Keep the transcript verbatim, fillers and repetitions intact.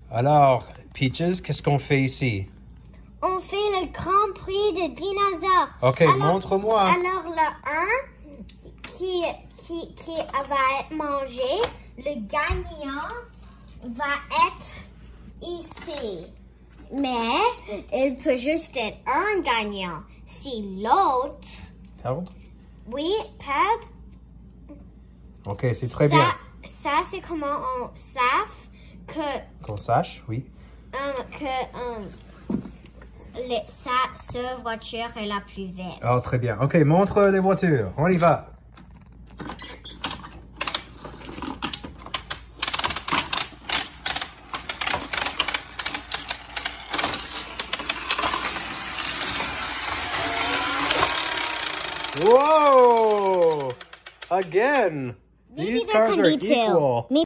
Alors, Peaches, qu'est-ce qu'on fait ici? On fait le Grand Prix de dinosaures. Ok, montre-moi. Alors, le un qui, qui, qui va être mangé, le gagnant va être ici. Mais il peut juste être un gagnant. Si l'autre... Perdre? Oui, perdre. Ok, c'est très ça, bien. Ça, c'est comment on sache que... Qu'on sache, oui. Um, que um, les, ça, cette voiture est la plus vite. Oh, très bien. Ok, montre les voitures. On y va. Whoa! Again! Maybe These there cars can are be two. equal. Maybe